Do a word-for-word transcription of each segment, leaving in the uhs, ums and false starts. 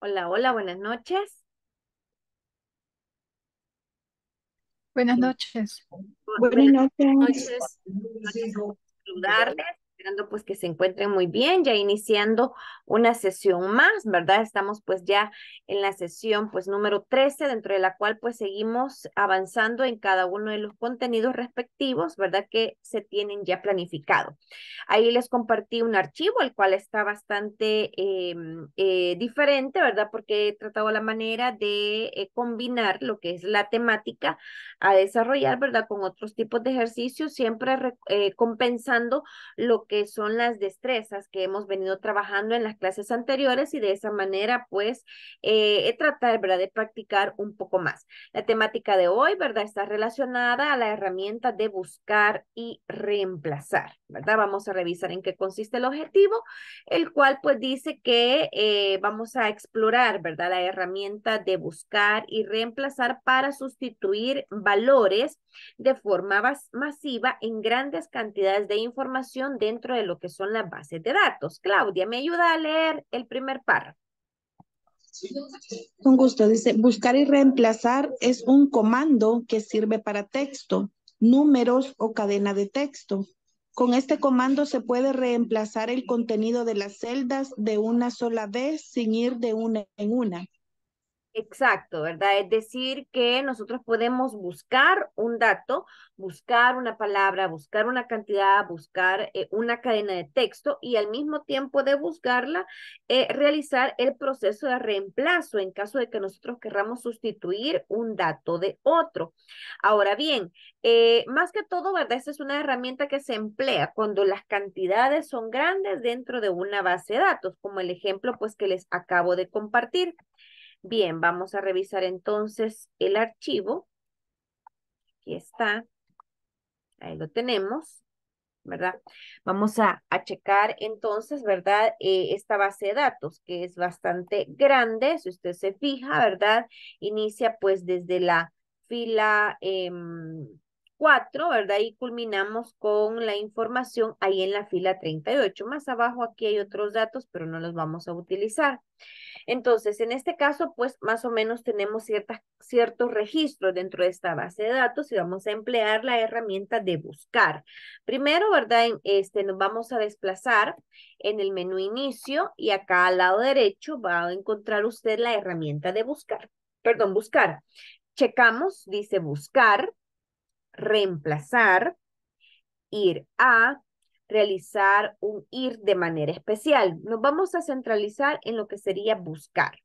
Hola, hola, buenas noches. Buenas Sí, noches. bu- Buenas buenas noches. noches. Noches, saludarles, esperando pues que se encuentren muy bien, ya iniciando una sesión más, ¿verdad? Estamos pues ya en la sesión pues número trece, dentro de la cual pues seguimos avanzando en cada uno de los contenidos respectivos, ¿verdad? Que se tienen ya planificado. Ahí les compartí un archivo, el cual está bastante eh, eh, diferente, ¿verdad? Porque he tratado la manera de eh, combinar lo que es la temática a desarrollar, ¿verdad? Con otros tipos de ejercicios, siempre re- eh, compensando lo que son las destrezas que hemos venido trabajando en las clases anteriores y de esa manera, pues, eh, he tratado, ¿verdad? De practicar un poco más. La temática de hoy, ¿verdad? Está relacionada a la herramienta de buscar y reemplazar, ¿verdad? Vamos a revisar en qué consiste el objetivo, el cual pues dice que eh, vamos a explorar, ¿verdad? La herramienta de buscar y reemplazar para sustituir valores de forma mas masiva en grandes cantidades de información dentro de lo que son las bases de datos. Claudia, ¿me ayuda a leer el primer párrafo? Con gusto. Dice, buscar y reemplazar es un comando que sirve para texto, números o cadena de texto. Con este comando se puede reemplazar el contenido de las celdas de una sola vez sin ir de una en una. Exacto, ¿verdad? Es decir, que nosotros podemos buscar un dato, buscar una palabra, buscar una cantidad, buscar eh, una cadena de texto y al mismo tiempo de buscarla, eh, realizar el proceso de reemplazo en caso de que nosotros querramos sustituir un dato de otro. Ahora bien, eh, más que todo, ¿verdad? Esta es una herramienta que se emplea cuando las cantidades son grandes dentro de una base de datos, como el ejemplo pues que les acabo de compartir. Bien, vamos a revisar entonces el archivo. Aquí está, ahí lo tenemos, ¿verdad? Vamos a, a checar entonces, ¿verdad? Eh, esta base de datos que es bastante grande, si usted se fija, ¿verdad? Inicia pues desde la fila em, cuatro, ¿verdad? Y culminamos con la información ahí en la fila treinta y ocho. Más abajo aquí hay otros datos, pero no los vamos a utilizar. Entonces, en este caso, pues más o menos tenemos ciertas, ciertos registros dentro de esta base de datos y vamos a emplear la herramienta de buscar. Primero, ¿verdad? En este, nos vamos a desplazar en el menú inicio y acá al lado derecho va a encontrar usted la herramienta de buscar. Perdón, buscar. Checamos, dice buscar, reemplazar, ir a, realizar un ir de manera especial. Nos vamos a centralizar en lo que sería buscar.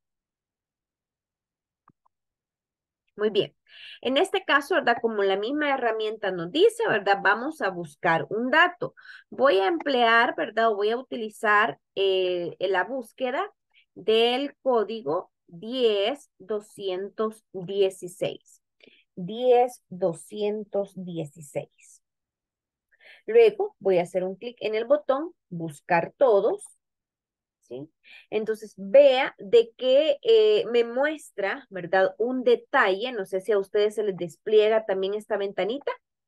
Muy bien. En este caso, ¿verdad? Como la misma herramienta nos dice, ¿verdad? Vamos a buscar un dato. Voy a emplear, ¿verdad? O voy a utilizar eh, la búsqueda del código diez doscientos dieciséis. diez doscientos dieciséis. Luego voy a hacer un clic en el botón buscar todos. ¿Sí? Entonces, vea de qué eh, me muestra, ¿verdad? Un detalle, no sé si a ustedes se les despliega también esta ventanita.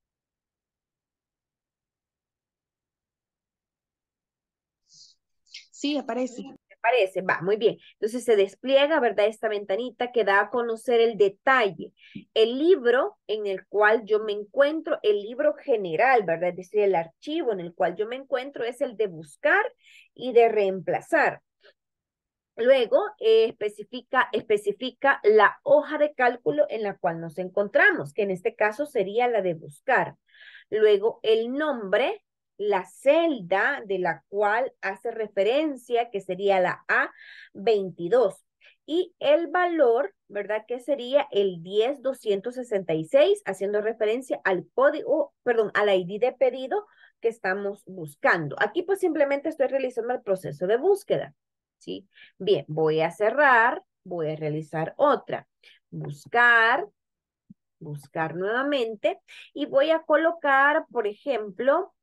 Sí, aparece. ¿Me parece? Va, muy bien. Entonces se despliega, ¿verdad? Esta ventanita que da a conocer el detalle. El libro en el cual yo me encuentro, el libro general, ¿verdad? Es decir, el archivo en el cual yo me encuentro es el de buscar y de reemplazar. Luego eh, especifica, especifica la hoja de cálculo en la cual nos encontramos, que en este caso sería la de buscar. Luego el nombre, la celda de la cual hace referencia, que sería la A veintidós. Y el valor, ¿verdad? Que sería el diez doscientos sesenta y seis, haciendo referencia al código, perdón, al I D de pedido que estamos buscando. Aquí pues simplemente estoy realizando el proceso de búsqueda. ¿Sí? Bien, voy a cerrar, voy a realizar otra. Buscar, buscar nuevamente y voy a colocar, por ejemplo,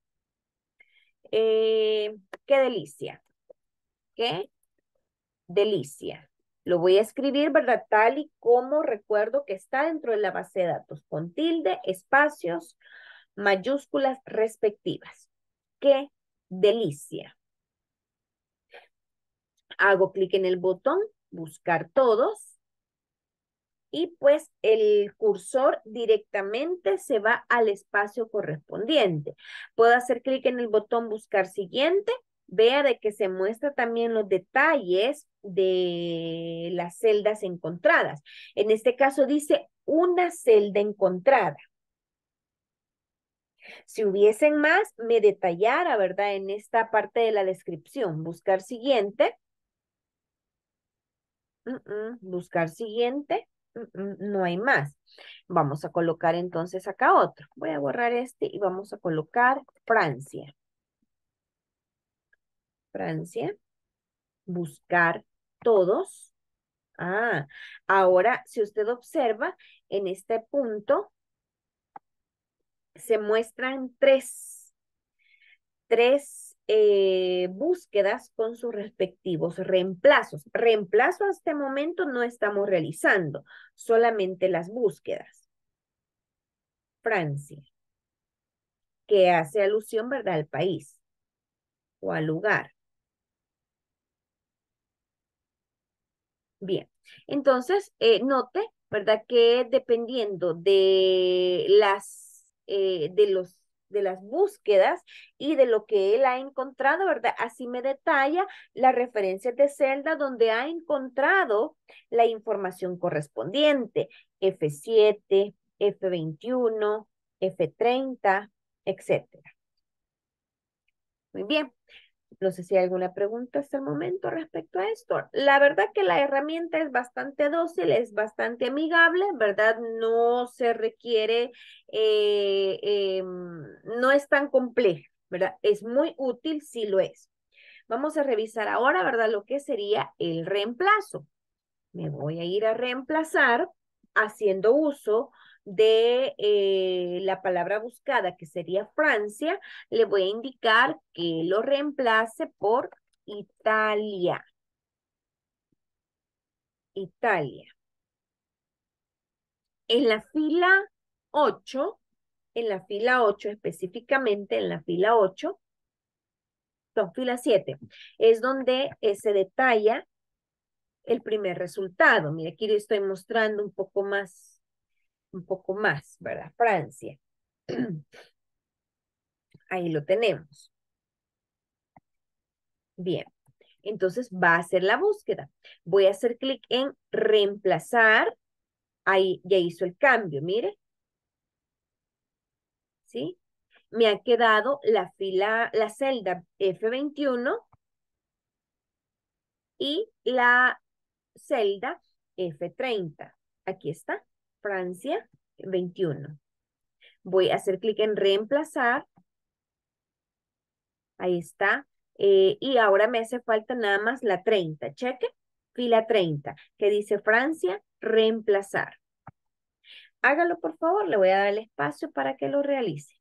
eh, qué delicia, qué delicia. Lo voy a escribir, ¿verdad? Tal y como recuerdo que está dentro de la base de datos, con tilde, espacios, mayúsculas respectivas. Qué delicia. Hago clic en el botón buscar todos. Y pues el cursor directamente se va al espacio correspondiente. Puedo hacer clic en el botón buscar siguiente. Vea de que se muestra también los detalles de las celdas encontradas. En este caso dice una celda encontrada. Si hubiesen más, me detallara, ¿verdad? En esta parte de la descripción. Buscar siguiente. Uh -uh. Buscar siguiente. Uh -uh. No hay más. Vamos a colocar entonces acá otro. Voy a borrar este y vamos a colocar Francia. Francia. Buscar todos. Ah, ahora si usted observa, en este punto se muestran tres, tres eh, búsquedas con sus respectivos reemplazos. Reemplazo a este momento no estamos realizando, solamente las búsquedas. Francia, que hace alusión, ¿verdad?, al país o al lugar. Bien, entonces eh, note, ¿verdad?, que dependiendo de las, eh, de los, de las búsquedas y de lo que él ha encontrado, ¿verdad? Así me detalla las referencias de celda donde ha encontrado la información correspondiente, F siete, F veintiuno, F treinta, etcétera. Muy bien. No sé si hay alguna pregunta hasta el momento respecto a esto. La verdad que la herramienta es bastante dócil, es bastante amigable, ¿verdad? No se requiere, eh, eh, no es tan compleja, ¿verdad? Es muy útil, sí lo es. Vamos a revisar ahora, ¿verdad?, lo que sería el reemplazo. Me voy a ir a reemplazar haciendo uso de eh, la palabra buscada, que sería Francia. Le voy a indicar que lo reemplace por Italia. Italia. En la fila ocho, en la fila ocho específicamente, en la fila ocho, no, fila siete, es donde eh, se detalla el primer resultado. Mira, aquí le estoy mostrando un poco más, un poco más, ¿verdad? Francia. Ahí lo tenemos. Bien, entonces va a hacer la búsqueda. Voy a hacer clic en reemplazar. Ahí ya hizo el cambio, mire. ¿Sí? Me ha quedado la fila, la celda F veintiuno y la celda F treinta. Aquí está, Francia veintiuno. Voy a hacer clic en reemplazar. Ahí está. Eh, y ahora me hace falta nada más la treinta. Cheque. Fila treinta, que dice Francia, reemplazar. Hágalo, por favor. Le voy a dar el espacio para que lo realice.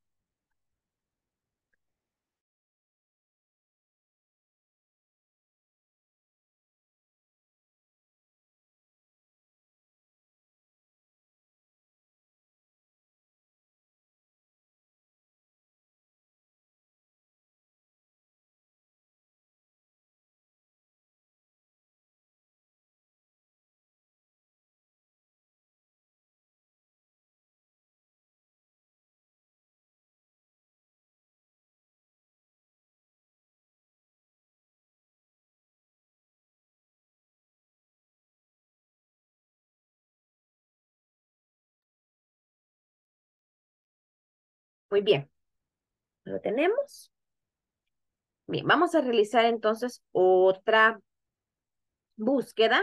Muy bien. ¿Lo tenemos? Bien, vamos a realizar entonces otra búsqueda.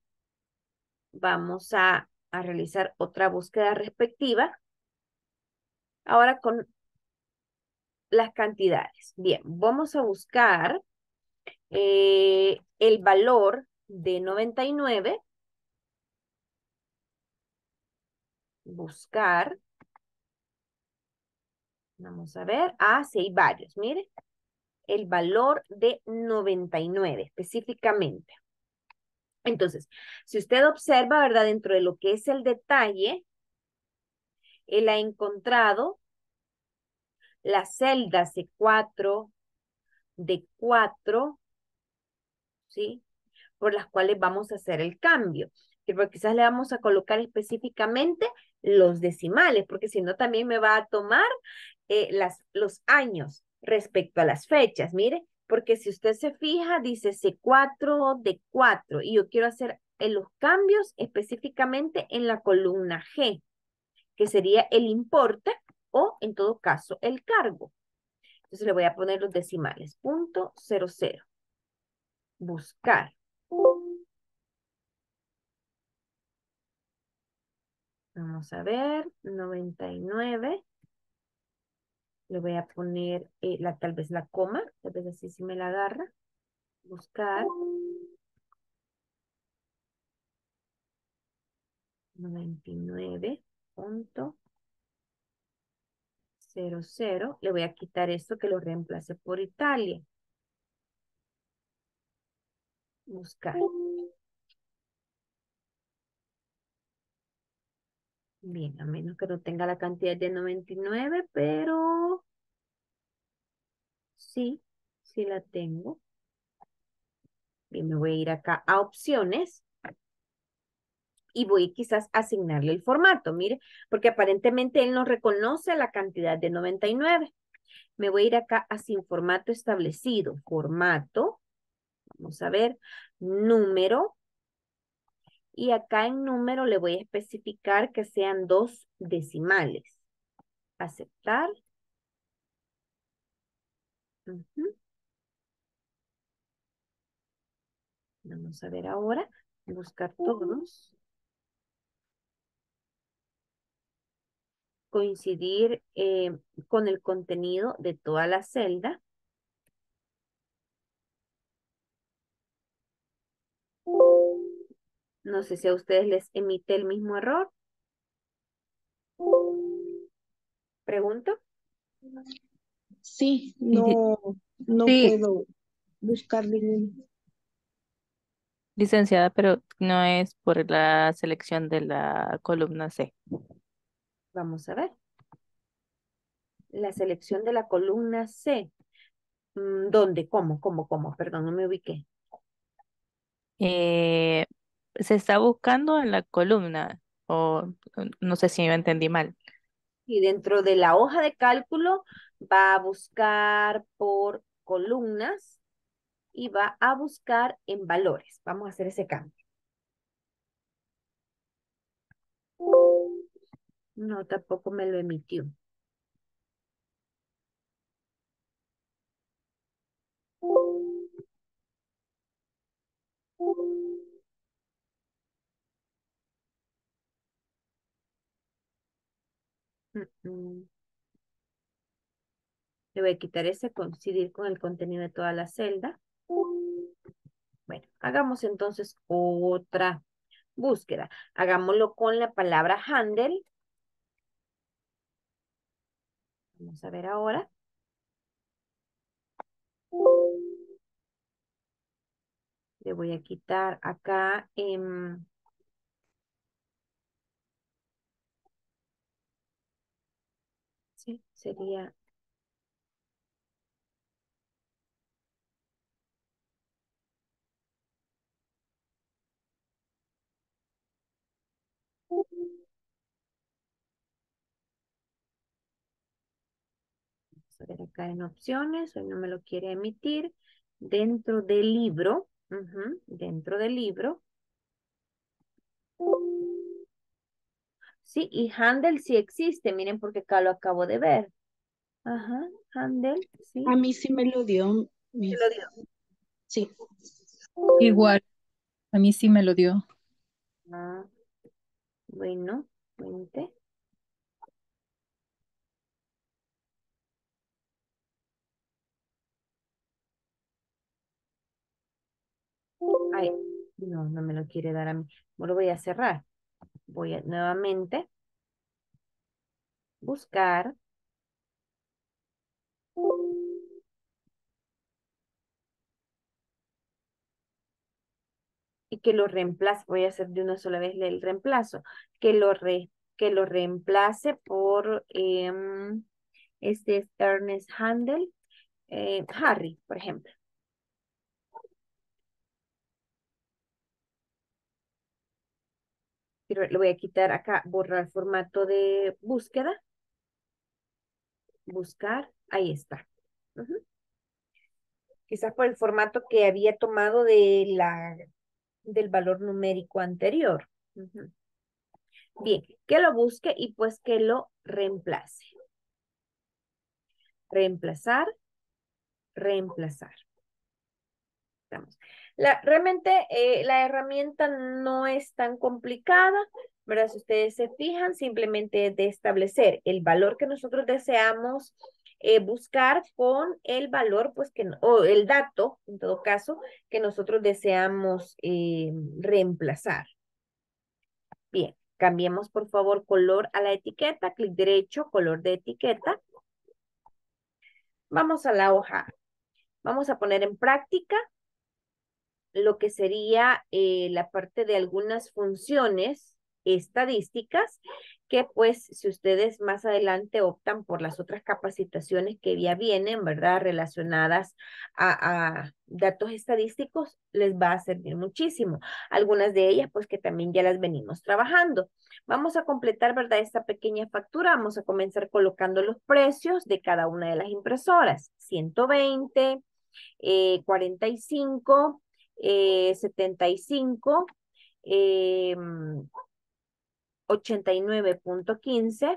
Vamos a, a realizar otra búsqueda respectiva. Ahora con las cantidades. Bien, vamos a buscar eh, el valor de noventa y nueve. Buscar. Vamos a ver. Ah, sí, hay varios. Mire. El valor de noventa y nueve específicamente. Entonces, si usted observa, ¿verdad? Dentro de lo que es el detalle, él ha encontrado las celdas C cuatro, D cuatro, ¿sí? por las cuales vamos a hacer el cambio. Pero quizás le vamos a colocar específicamente los decimales, porque si no también me va a tomar eh, las, los años respecto a las fechas. Mire, porque si usted se fija, dice C cuatro D cuatro y yo quiero hacer eh, los cambios específicamente en la columna G, que sería el importe o en todo caso el cargo. Entonces le voy a poner los decimales. Punto cero cero. Buscar. Vamos a ver. noventa y nueve. Le voy a poner eh, la, tal vez la coma. Tal vez así si me la agarra. Buscar. noventa y nueve punto cero cero. Le voy a quitar esto que lo reemplace por Italia. Buscar. Bien, a menos que no tenga la cantidad de noventa y nueve, pero sí, sí la tengo. Bien, me voy a ir acá a opciones y voy quizás a asignarle el formato, mire, porque aparentemente él no reconoce la cantidad de noventa y nueve. Me voy a ir acá a sin formato establecido. Formato, vamos a ver, número. Y acá en número le voy a especificar que sean dos decimales. Aceptar. Ujú. Vamos a ver ahora. Buscar todos. Coincidir eh, con el contenido de toda la celda. No sé si a ustedes les emite el mismo error. Pregunto. Sí, Di- no, no Sí, puedo buscar ningún. licenciada, pero no es por la selección de la columna C. Vamos a ver. La selección de la columna C. Mm, ¿Dónde? ¿Cómo? ¿Cómo? ¿Cómo? Perdón, no me ubiqué. Eh, Se está buscando en la columna, o no sé si me entendí mal. Y dentro de la hoja de cálculo va a buscar por columnas y va a buscar en valores. Vamos a hacer ese cambio. No, tampoco me lo emitió. Mm, mm. Le voy a quitar ese, coincidir con el contenido de toda la celda. Bueno, hagamos entonces otra búsqueda. Hagámoslo con la palabra handle. Vamos a ver ahora. Le voy a quitar acá. em, sí, sería. Vamos a ver acá en opciones. Hoy no me lo quiere emitir. Dentro del libro. Ujú, dentro del libro. Sí, y handle sí existe. Miren porque acá lo acabo de ver. Ajá, handle, A sí. mí sí me lo dio, Sí mis. lo dio. Sí. Igual, a mí sí me lo dio. Ah, bueno, veinte. Ay, no, no me lo quiere dar a mí. Bueno, lo voy a cerrar. Voy a nuevamente buscar y que lo reemplace. Voy a hacer de una sola vez el reemplazo. Que lo, re, que lo reemplace por em, este es Ernest Handel, eh, Harry, por ejemplo. Pero le voy a quitar acá, borrar formato de búsqueda. Buscar, ahí está. Ujú. Quizás por el formato que había tomado de la, del valor numérico anterior. Ujú. Bien, que lo busque y pues que lo reemplace. Reemplazar, reemplazar. Estamos. La, realmente eh, la herramienta no es tan complicada, ¿verdad? Si ustedes se fijan, simplemente es de establecer el valor que nosotros deseamos eh, buscar con el valor, pues que, o el dato, en todo caso, que nosotros deseamos eh, reemplazar. Bien, cambiemos por favor color a la etiqueta, clic derecho, color de etiqueta. Vamos a la hoja. Vamos a poner en práctica lo que sería eh, la parte de algunas funciones estadísticas que pues si ustedes más adelante optan por las otras capacitaciones que ya vienen, ¿verdad? Relacionadas a, a datos estadísticos, les va a servir muchísimo. Algunas de ellas pues que también ya las venimos trabajando. Vamos a completar, ¿verdad? Esta pequeña factura. Vamos a comenzar colocando los precios de cada una de las impresoras. ciento veinte, eh, cuarenta y cinco, eh, setenta y cinco, eh, ochenta y nueve punto quince,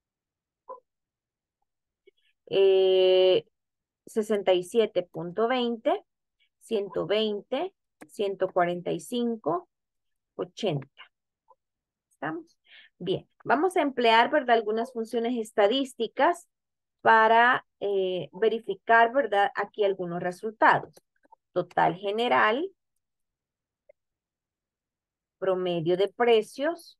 eh, sesenta y siete punto veinte, ciento veinte, ciento cuarenta y cinco, ochenta. ¿Estamos? Bien, vamos a emplear, ¿verdad? Algunas funciones estadísticas para eh, verificar, ¿verdad? Aquí algunos resultados. Total general, promedio de precios,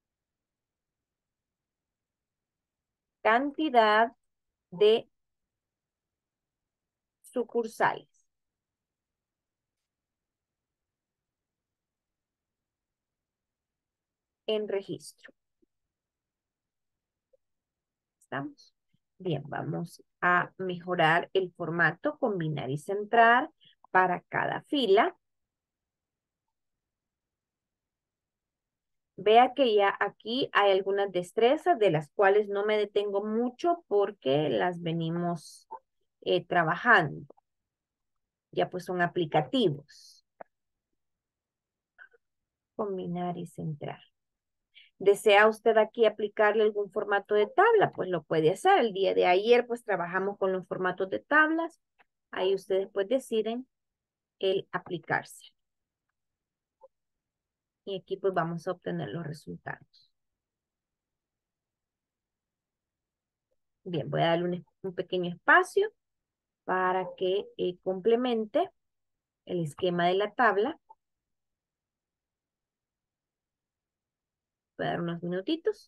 cantidad de sucursales en registro. ¿Estamos? Bien, vamos a mejorar el formato, combinar y centrar para cada fila. Vea que ya aquí hay algunas destrezas de las cuales no me detengo mucho porque las venimos eh, trabajando. Ya pues son aplicativos. Combinar y centrar. ¿Desea usted aquí aplicarle algún formato de tabla? Pues lo puede hacer. El día de ayer pues trabajamos con los formatos de tablas. Ahí ustedes pues deciden el aplicarse. Y aquí pues vamos a obtener los resultados. Bien, voy a darle un, un pequeño espacio para que eh, complemente el esquema de la tabla. Voy a dar unos minutitos.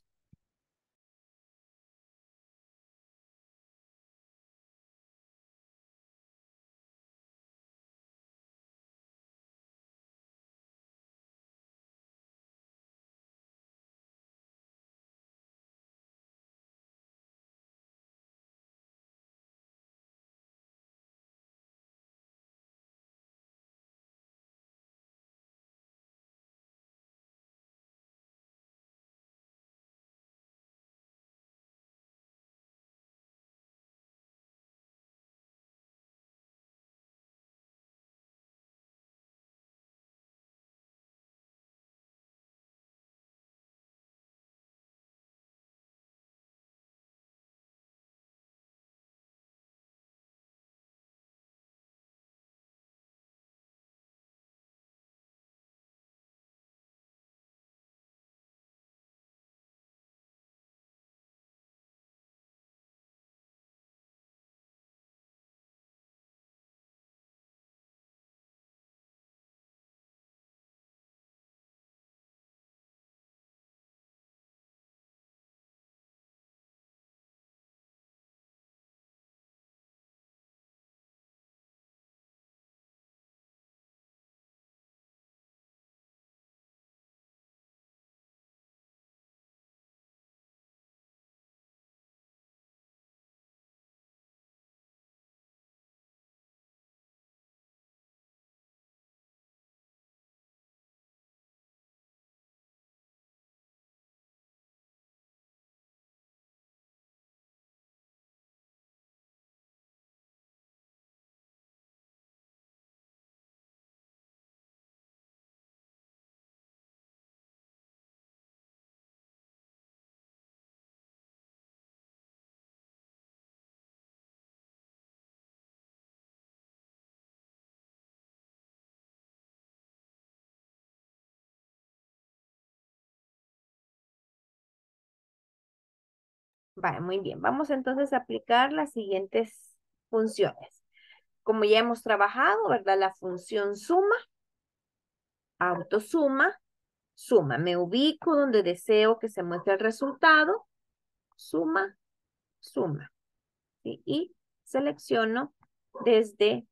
Vale, muy bien. Vamos entonces a aplicar las siguientes funciones. Como ya hemos trabajado, ¿verdad? La función suma, autosuma, suma. Me ubico donde deseo que se muestre el resultado, suma, suma. ¿Sí? Y selecciono desde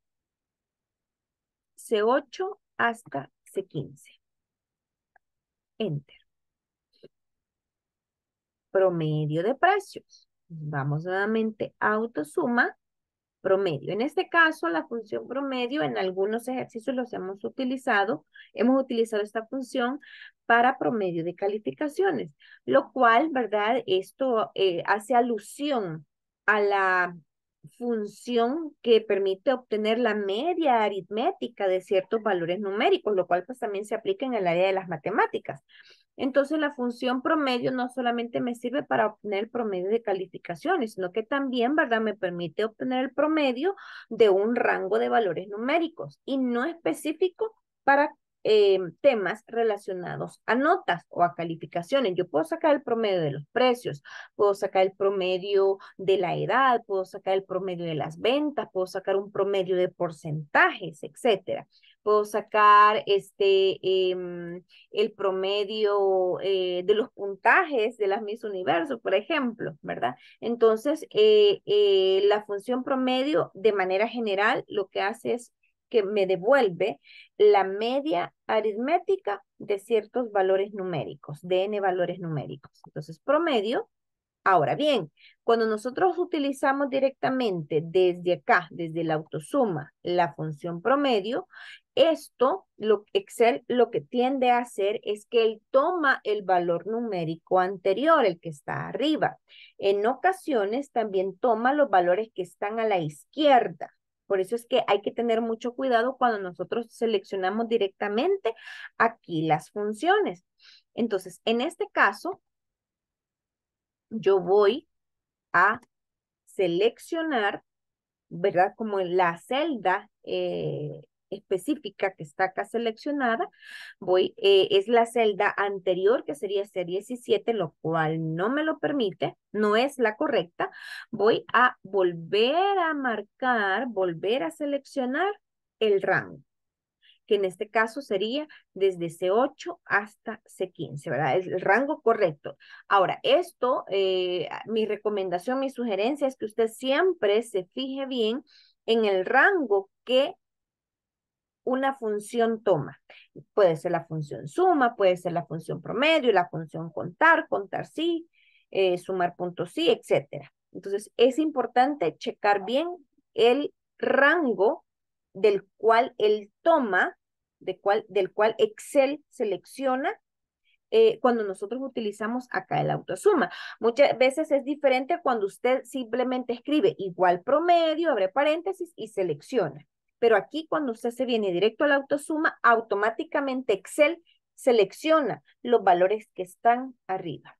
C ocho hasta C quince. Enter. Promedio de precios. Vamos nuevamente a autosuma, promedio. En este caso, la función promedio, en algunos ejercicios los hemos utilizado, hemos utilizado esta función para promedio de calificaciones, lo cual, ¿verdad? Esto eh, hace alusión a la función que permite obtener la media aritmética de ciertos valores numéricos, lo cual pues también se aplica en el área de las matemáticas. Entonces la función promedio no solamente me sirve para obtener el promedio de calificaciones, sino que también, ¿verdad? Me permite obtener el promedio de un rango de valores numéricos y no específico para eh, temas relacionados a notas o a calificaciones. Yo puedo sacar el promedio de los precios, puedo sacar el promedio de la edad, puedo sacar el promedio de las ventas, puedo sacar un promedio de porcentajes, etcétera. Puedo sacar este, eh, el promedio eh, de los puntajes de las Miss Universo, por ejemplo, ¿verdad? Entonces, eh, eh, la función promedio, de manera general, lo que hace es que me devuelve la media aritmética de ciertos valores numéricos, de n valores numéricos. Entonces, promedio. Ahora bien, cuando nosotros utilizamos directamente desde acá, desde la autosuma, la función promedio, esto, lo, Excel lo que tiende a hacer es que él toma el valor numérico anterior, el que está arriba. En ocasiones también toma los valores que están a la izquierda. Por eso es que hay que tener mucho cuidado cuando nosotros seleccionamos directamente aquí las funciones. Entonces, en este caso, yo voy a seleccionar, ¿verdad? Como en la celda eh, específica que está acá seleccionada, voy, eh, es la celda anterior que sería C diecisiete, lo cual no me lo permite, no es la correcta. Voy a volver a marcar, volver a seleccionar el rango, que en este caso sería desde C ocho hasta C quince, ¿verdad? Es el rango correcto. Ahora, esto, eh, mi recomendación, mi sugerencia es que usted siempre se fije bien en el rango que una función toma. Puede ser la función suma, puede ser la función promedio, la función contar, contar sí, eh, sumar puntos sí, etcétera. Entonces, es importante checar bien el rango del cual él toma, de cual, del cual Excel selecciona eh, cuando nosotros utilizamos acá el autosuma. Muchas veces es diferente cuando usted simplemente escribe igual promedio, abre paréntesis y selecciona. Pero aquí cuando usted se viene directo a la autosuma, automáticamente Excel selecciona los valores que están arriba.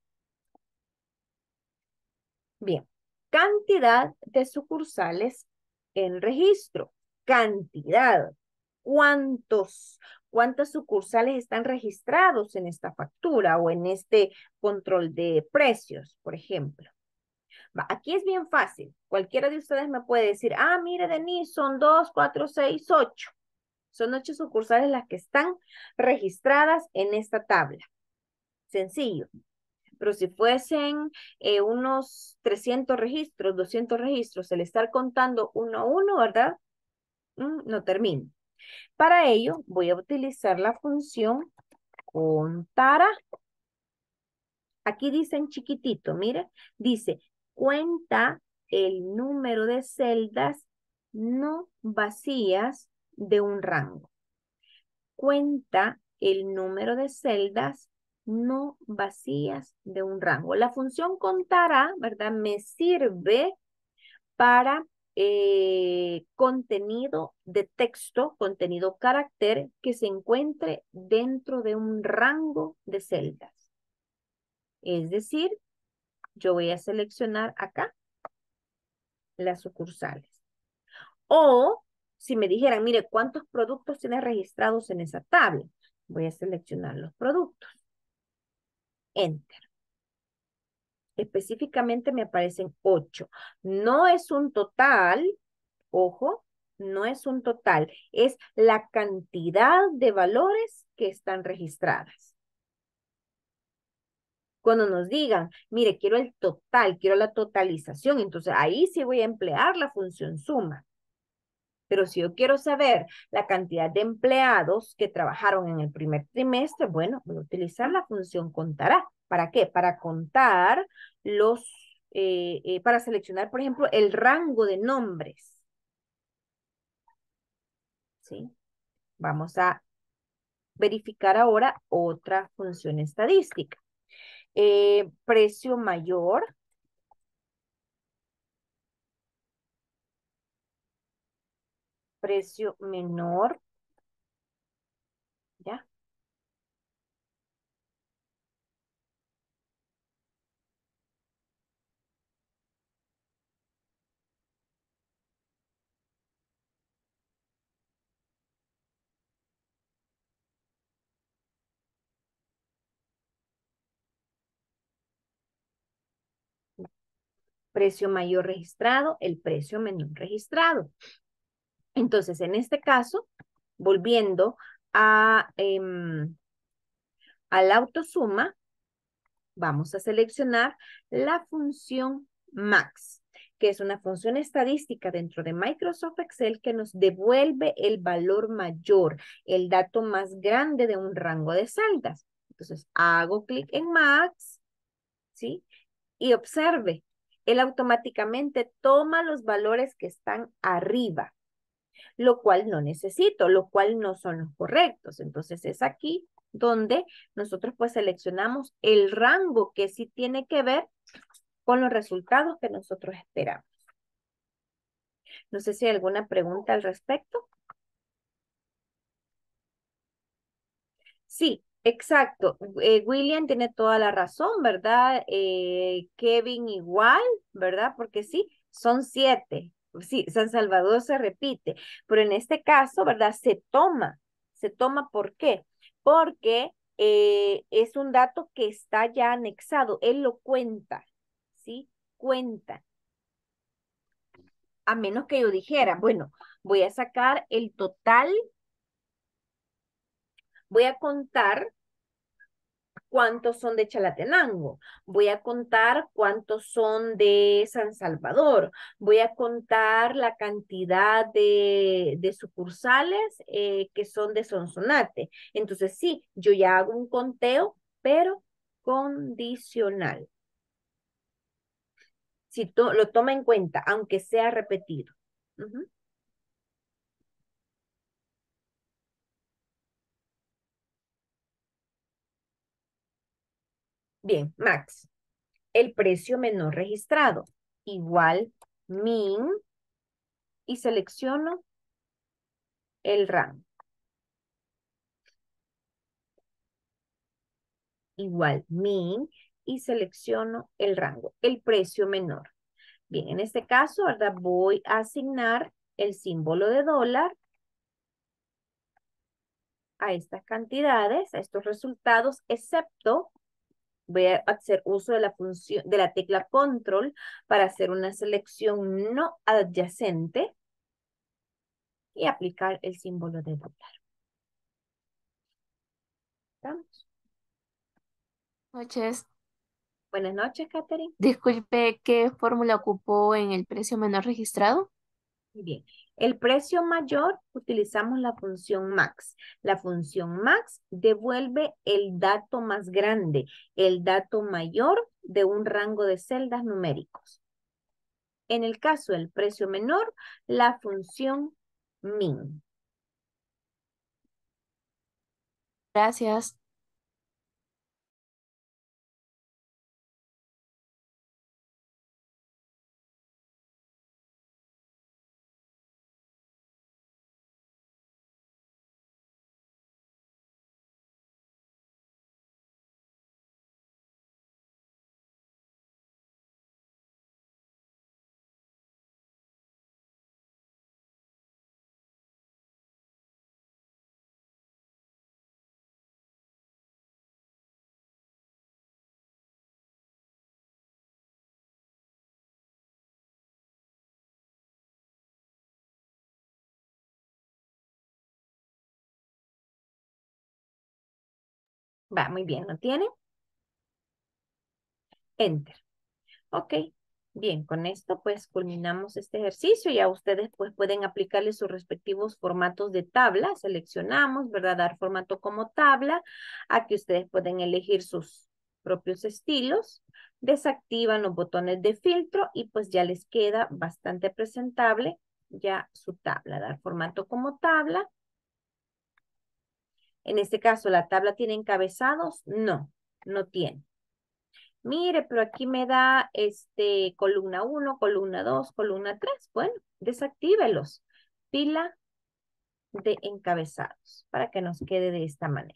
Bien, cantidad de sucursales en registro. Cantidad. ¿Cuántos? ¿Cuántas sucursales están registrados en esta factura o en este control de precios, por ejemplo? Va, aquí es bien fácil. Cualquiera de ustedes me puede decir, ah, mire, Denise, son dos, cuatro, seis, ocho. Son ocho sucursales las que están registradas en esta tabla. Sencillo. Pero si fuesen eh, unos trescientos registros, doscientos registros, el estar contando uno a uno, ¿verdad? Mm, no termino. Para ello, voy a utilizar la función contará. Aquí dice en chiquitito, mire, dice, cuenta el número de celdas no vacías de un rango. Cuenta el número de celdas no vacías de un rango. La función contará, ¿verdad? Me sirve para eh, contenido de texto, contenido carácter que se encuentre dentro de un rango de celdas. Es decir, yo voy a seleccionar acá las sucursales. O si me dijeran, mire, ¿cuántos productos tiene registrados en esa tabla? Voy a seleccionar los productos. Enter. Específicamente me aparecen ocho. No es un total, ojo, no es un total, es la cantidad de valores que están registradas. Cuando nos digan, mire, quiero el total, quiero la totalización, entonces ahí sí voy a emplear la función suma. Pero si yo quiero saber la cantidad de empleados que trabajaron en el primer trimestre, bueno, voy a utilizar la función contará. ¿Para qué? Para contar los, eh, eh, para seleccionar, por ejemplo, el rango de nombres. ¿Sí? Vamos a verificar ahora otra función estadística. Eh, precio mayor. Precio menor. ¿Ya? Precio mayor registrado, el precio menor registrado. Entonces, en este caso, volviendo a, eh, a la autosuma, vamos a seleccionar la función max, que es una función estadística dentro de Microsoft Excel que nos devuelve el valor mayor, el dato más grande de un rango de celdas. Entonces, hago clic en max, ¿sí? Y observe, él automáticamente toma los valores que están arriba, lo cual no necesito, lo cual no son los correctos. Entonces es aquí donde nosotros pues seleccionamos el rango que sí tiene que ver con los resultados que nosotros esperamos. No sé si hay alguna pregunta al respecto. Sí, exacto. Eh, William tiene toda la razón, ¿verdad? Eh, Kevin igual, ¿verdad? Porque sí, son siete. Sí, San Salvador se repite, pero en este caso, ¿verdad? Se toma. ¿Se toma por qué? Porque eh, es un dato que está ya anexado. Él lo cuenta, ¿sí? Cuenta. A menos que yo dijera, bueno, voy a sacar el total, voy a contar cuántos son de Chalatenango, voy a contar cuántos son de San Salvador, voy a contar la cantidad de, de sucursales eh, que son de Sonsonate. Entonces sí, yo ya hago un conteo, pero condicional. Si to lo toma en cuenta, aunque sea repetido. Uh-huh. Bien, Max. El precio menor registrado. Igual min y selecciono el rango. Igual min y selecciono el rango, el precio menor. Bien, en este caso, ¿verdad? Voy a asignar el símbolo de dólar a estas cantidades, a estos resultados, excepto voy a hacer uso de la función, de la tecla control para hacer una selección no adyacente y aplicar el símbolo de dólar. ¿Estamos? Noches. Buenas noches, Catherine. Disculpe, ¿qué fórmula ocupó en el precio menor registrado? Muy bien. El precio mayor utilizamos la función max. La función max devuelve el dato más grande, el dato mayor de un rango de celdas numéricos. En el caso del precio menor, la función min. Gracias. Va, muy bien, ¿lo tiene? Enter. Ok, bien, con esto pues culminamos este ejercicio. Ya ustedes pues pueden aplicarle sus respectivos formatos de tabla. Seleccionamos, ¿verdad? Dar formato como tabla. Aquí ustedes pueden elegir sus propios estilos. Desactivan los botones de filtro y pues ya les queda bastante presentable ya su tabla. Dar formato como tabla. En este caso, ¿la tabla tiene encabezados? No, no tiene. Mire, pero aquí me da este columna uno, columna dos, columna tres. Bueno, desactívelos. Pila de encabezados para que nos quede de esta manera.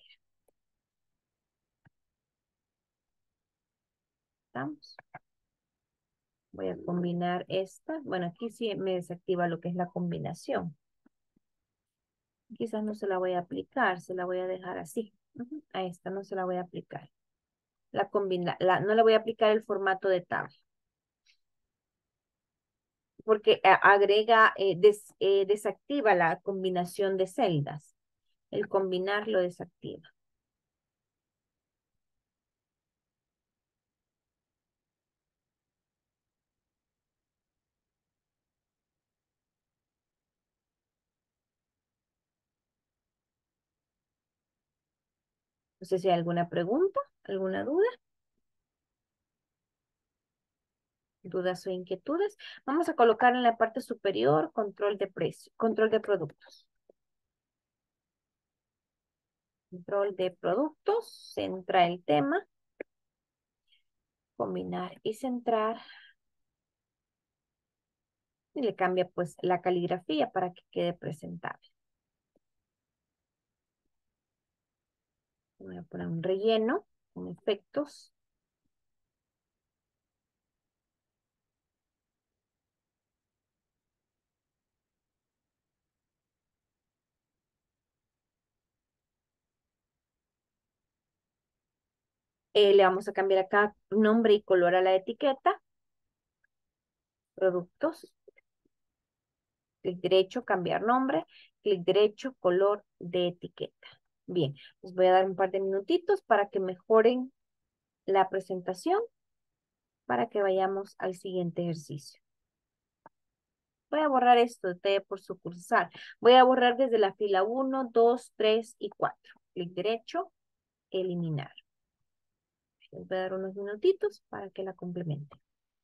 ¿Estamos? Voy a combinar esta. Bueno, aquí sí me desactiva lo que es la combinación. Quizás no se la voy a aplicar, se la voy a dejar así. Ujú, a esta no se la voy a aplicar. La combina, la, no le voy a aplicar el formato de tabla. Porque eh, agrega, eh, des- eh, desactiva la combinación de celdas. El combinar lo desactiva. No sé si hay alguna pregunta, alguna duda, dudas o inquietudes. Vamos a colocar en la parte superior control de precio, control de productos. Control de productos, centra el tema, combinar y centrar. Y le cambia pues la caligrafía para que quede presentable. Voy a poner un relleno con efectos. Eh, le vamos a cambiar acá nombre y color a la etiqueta. Productos. Clic derecho, cambiar nombre. Clic derecho, color de etiqueta. Bien, les voy a dar un par de minutitos para que mejoren la presentación para que vayamos al siguiente ejercicio. Voy a borrar esto de por sucursal. Voy a borrar desde la fila uno, dos, tres y cuatro. Clic derecho, eliminar. Les voy a dar unos minutitos para que la complementen.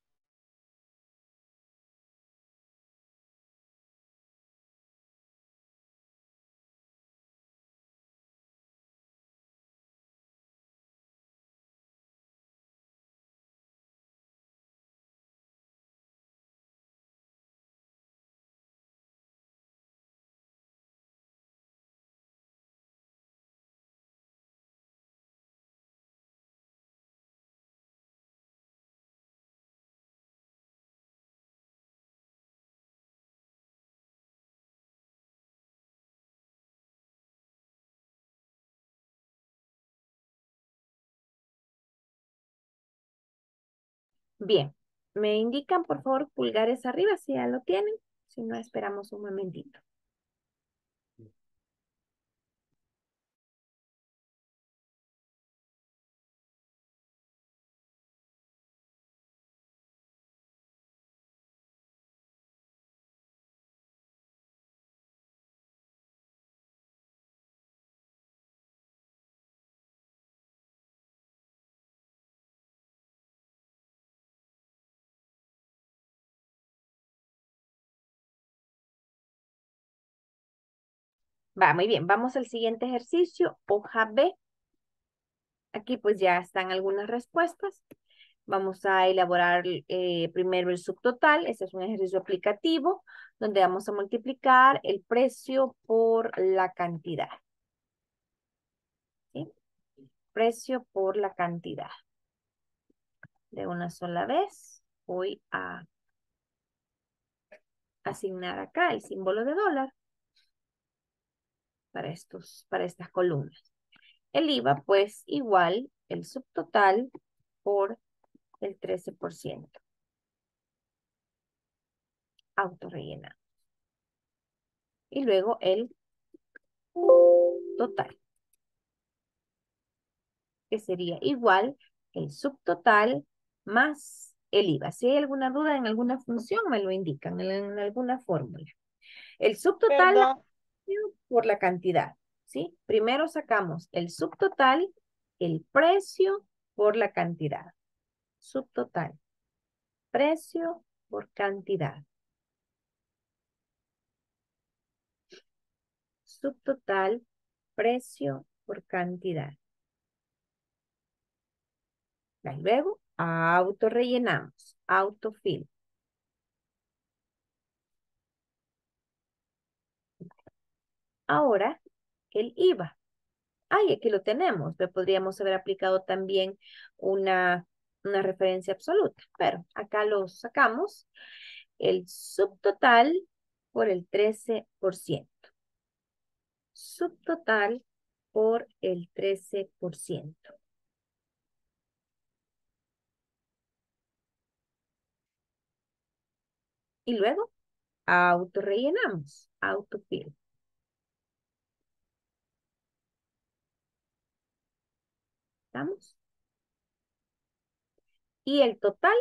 Bien, me indican por favor pulgares arriba si ya lo tienen. Si no, esperamos un momentito. Va, muy bien. Vamos al siguiente ejercicio, hoja B. Aquí pues ya están algunas respuestas. Vamos a elaborar eh, primero el subtotal. Este es un ejercicio aplicativo donde vamos a multiplicar el precio por la cantidad. ¿Sí? Precio por la cantidad. De una sola vez voy a asignar acá el símbolo de dólar para, estos, para estas columnas. El I V A pues igual el subtotal por el trece por ciento. Autorrellenado. Y luego el total. que sería igual que el subtotal más el I V A. Si hay alguna duda en alguna función, me lo indican en, en alguna fórmula. El subtotal Perdón. por la cantidad, ¿sí? Primero sacamos el subtotal, el precio por la cantidad. Subtotal, precio por cantidad. Subtotal, precio por cantidad. Y luego, autorrellenamos, autofill. Ahora, el I V A. Ay, aquí lo tenemos. Le podríamos haber aplicado también una, una referencia absoluta, pero acá lo sacamos. El subtotal por el trece por ciento. Subtotal por el trece por ciento. Y luego, autorrellenamos, autofill. ¿Estamos? Y el total,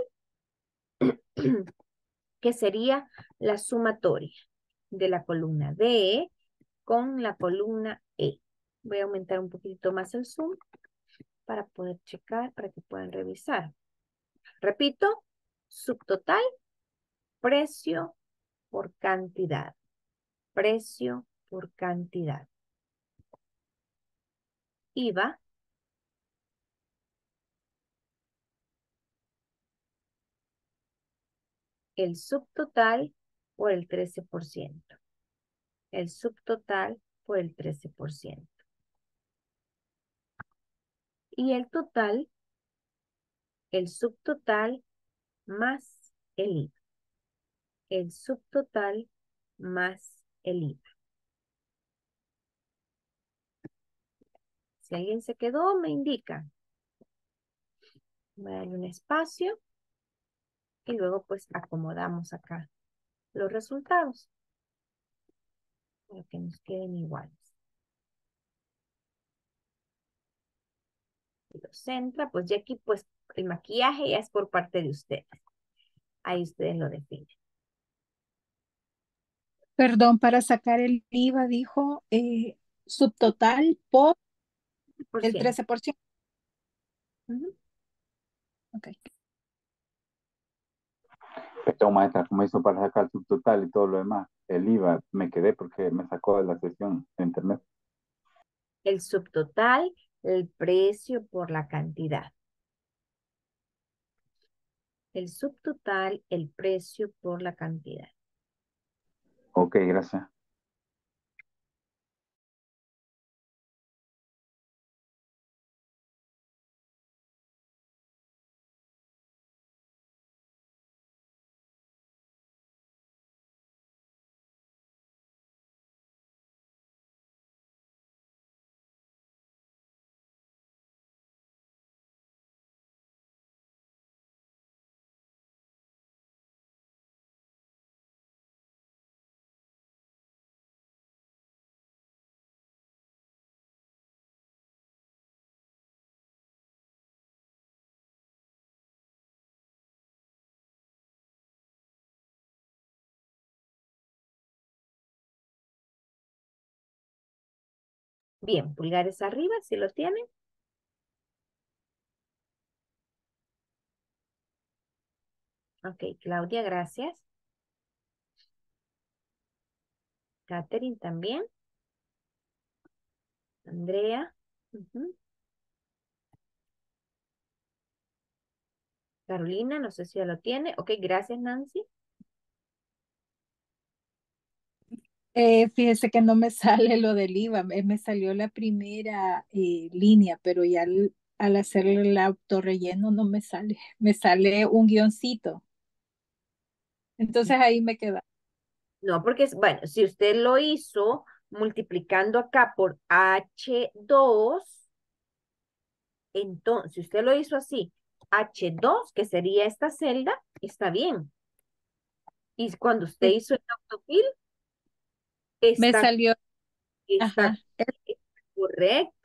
que sería la sumatoria de la columna D con la columna E. Voy a aumentar un poquito más el zoom para poder checar, para que puedan revisar. Repito, subtotal, precio por cantidad. Precio por cantidad. I V A. El subtotal por el trece por ciento. El subtotal por el trece por ciento. Y el total, el subtotal más el I V A. El subtotal más el I V A. Si alguien se quedó, me indica. Voy a darle un espacio y luego pues acomodamos acá los resultados para que nos queden iguales. Si los centra, pues ya aquí pues el maquillaje ya es por parte de ustedes. Ahí ustedes lo definen. Perdón, para sacar el I V A dijo eh, subtotal por Por el ciento. trece por ciento. Ujú. Ok. Pero maestra, ¿cómo hizo para sacar el subtotal y todo lo demás? El I V A, me quedé porque me sacó de la sesión de internet. El subtotal, el precio por la cantidad. El subtotal, el precio por la cantidad. Ok, gracias. Bien, pulgares arriba, si lo tienen. Ok, Claudia, gracias. Catherine también. Andrea. Ujú. Carolina, no sé si ya lo tiene. Ok, gracias, Nancy. Eh, fíjese que no me sale lo del I V A, me, me salió la primera eh, línea, pero ya al, al hacer el autorrelleno no me sale, me sale un guioncito. Entonces ahí me queda. No, porque, es- bueno, si usted lo hizo multiplicando acá por H dos, entonces, si usted lo hizo así, H dos, que sería esta celda, está bien. Y cuando usted Eh, hizo el autofill, Me está, salió, está, ajá, está correcto.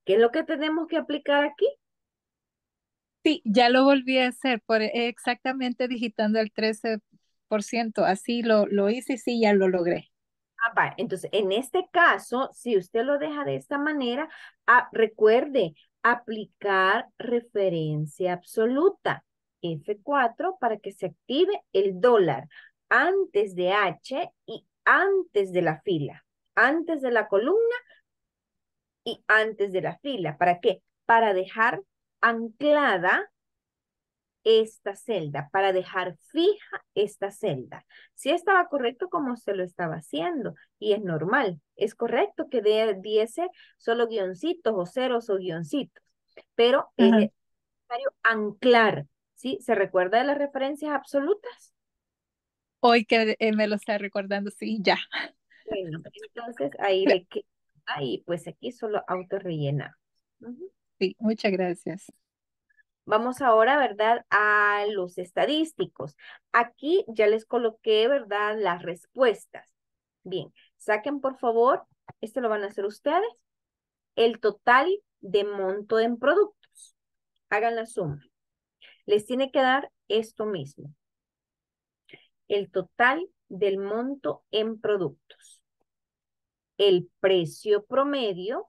¿Qué es lo que tenemos que aplicar aquí? Sí, ya lo volví a hacer, por exactamente digitando el trece por ciento. Así lo, lo hice y sí, ya lo logré. Ah, va. Entonces, en este caso, si usted lo deja de esta manera, ah, recuerde aplicar referencia absoluta. F cuatro para que se active el dólar antes de H y antes de la fila, antes de la columna y antes de la fila. ¿Para qué? Para dejar anclada esta celda, para dejar fija esta celda. Si estaba correcto como se lo estaba haciendo y es normal, es correcto que de- diese solo guioncitos o ceros o guioncitos, pero es Ajá. necesario anclar, ¿sí? ¿Se recuerda de las referencias absolutas? Hoy que eh, me lo está recordando, sí, ya. Bueno, entonces ahí Gra- le queda, y pues aquí solo autorrellena. Ujú. Sí, muchas gracias. Vamos ahora, ¿verdad? A los estadísticos. Aquí ya les coloqué, ¿verdad? Las respuestas. Bien, saquen por favor, este lo van a hacer ustedes, el total de monto en productos. Hagan la suma. Les tiene que dar esto mismo, el total del monto en productos. El precio promedio,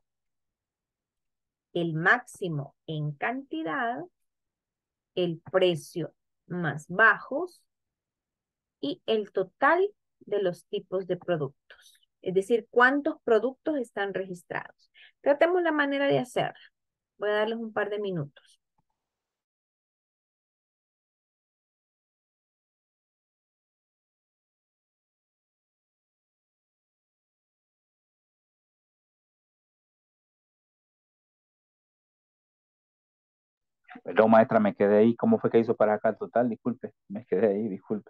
el máximo en cantidad, el precio más bajos y el total de los tipos de productos. Es decir, cuántos productos están registrados. Tratemos la manera de hacerlo. Voy a darles un par de minutos. Pero maestra, me quedé ahí. ¿Cómo fue que hizo para acá el total? Disculpe, me quedé ahí, disculpe.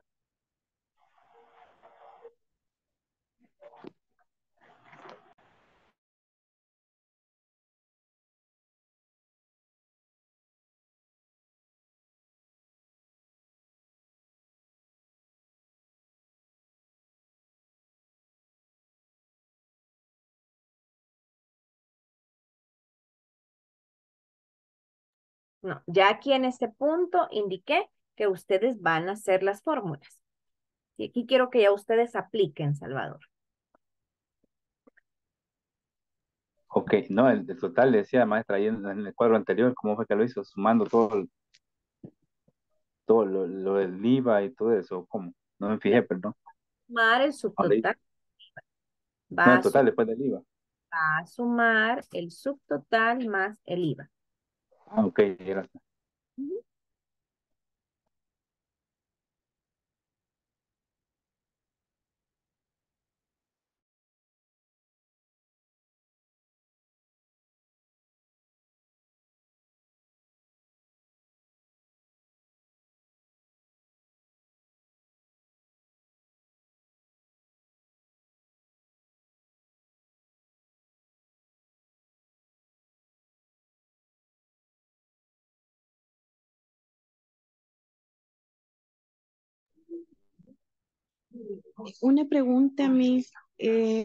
No, ya aquí en este punto indiqué que ustedes van a hacer las fórmulas. Y aquí quiero que ya ustedes apliquen, Salvador. Ok, no, el, el total decía maestra ahí en, en el cuadro anterior, ¿cómo fue que lo hizo? Sumando todo, el- todo lo, lo del IVA y todo eso, ¿cómo? No me fijé, perdón. Sumar el ¿Dónde hizo? subtotal. No, Va el a, su- total después del IVA. va a sumar el subtotal más el IVA. Ah, ok, gracias. Ujú. Una pregunta, Miss. Eh,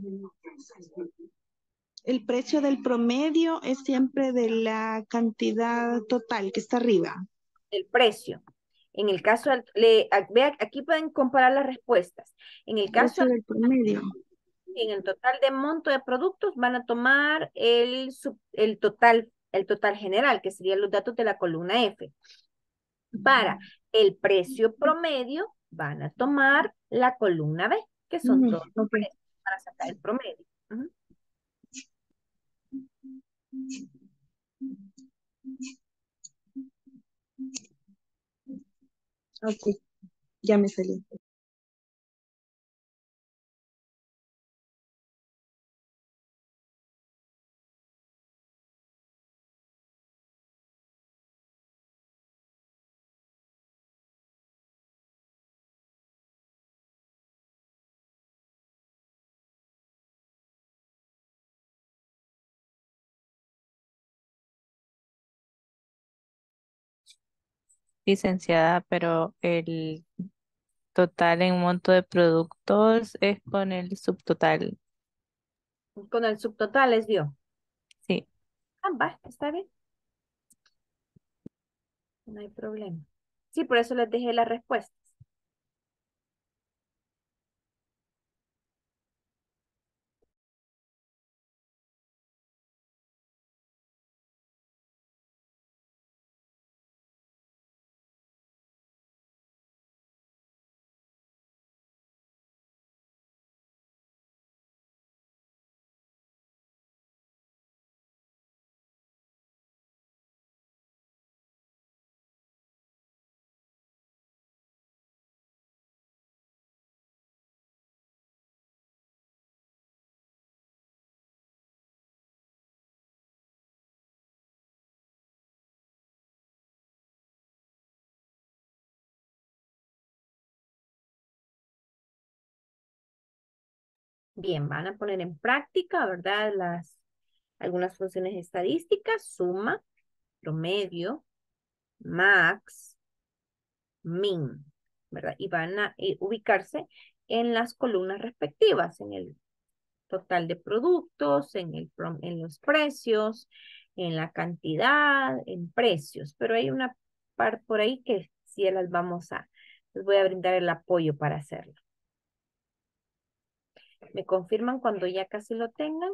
el precio del promedio es siempre de la cantidad total que está arriba. El precio. En el caso, del- le, a- vea, aquí pueden comparar las respuestas. En el El caso, precio del promedio. en el total de monto de productos van a tomar el, sub- el total, el total general, que serían los datos de la columna F. Para el precio promedio van a tomar la columna B, que son Ujú, todos los ok. precios para sacar el promedio. Ujú. Ok, ya me salió. Licenciada, pero el total en monto de productos es con el subtotal. Con el subtotal les dio. Sí. Ah, va, está bien. No hay problema. Sí, por eso les dejé las respuestas. Bien, van a poner en práctica, ¿verdad? Las, algunas funciones estadísticas, suma, promedio, max, min, ¿verdad? Y van a eh, ubicarse en las columnas respectivas, en el total de productos, en, el, prom- en los precios, en la cantidad, en precios. Pero hay una parte por ahí que sí las vamos a, les voy a brindar el apoyo para hacerlo. ¿Me confirman cuando ya casi lo tengan?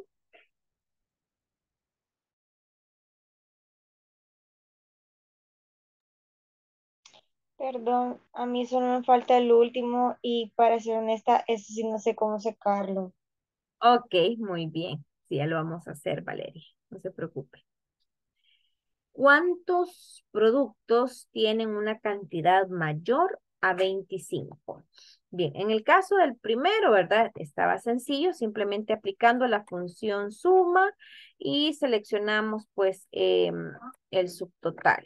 Perdón, a mí solo me falta el último y para ser honesta, eso sí no sé cómo sacarlo. Ok, muy bien. Sí, ya lo vamos a hacer, Valeria. No se preocupe. ¿Cuántos productos tienen una cantidad mayor a veinticinco? Bien, en el caso del primero, ¿verdad? Estaba sencillo, simplemente aplicando la función suma y seleccionamos pues em, el subtotal.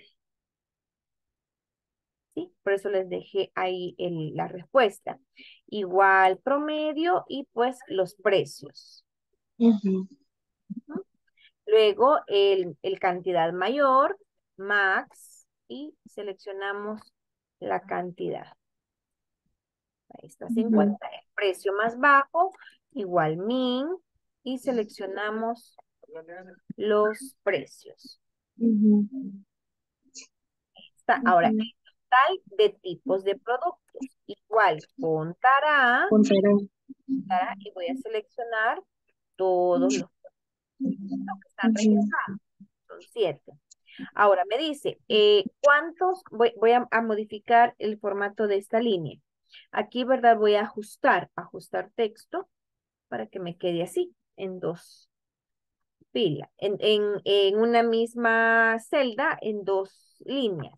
¿Sí? Por eso les dejé ahí el- la respuesta. Igual promedio y pues los precios. Ujú. Ujú. Luego el, el cantidad mayor, max, y seleccionamos la cantidad. Ahí está Ujú. cincuenta. El precio más bajo, igual min, y seleccionamos los precios. Ujú. Está. Ahora, Ujú. el total de tipos de productos, igual contará, Contará. contará, y voy a seleccionar todos los que están Ujú. registrados. Son siete. Ahora me dice, eh, ¿cuántos? Voy, voy a, a modificar el formato de esta línea. Aquí, ¿verdad? Voy a ajustar, ajustar texto para que me quede así, en dos filas, en, en, en una misma celda, en dos líneas.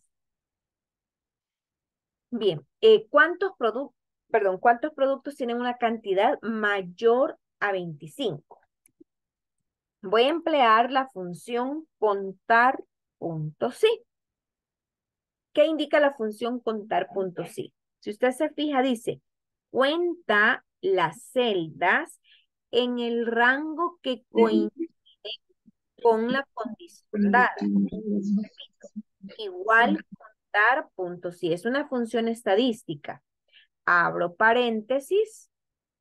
Bien, eh, ¿cuántos productos, perdón, cuántos productos tienen una cantidad mayor a veinticinco? Voy a emplear la función contar punto sí. ¿Qué indica la función contar punto sí? Si usted se fija, dice, cuenta las celdas en el rango que coincide con la condición dada. Igual contar punto sí. Es una función estadística. Abro paréntesis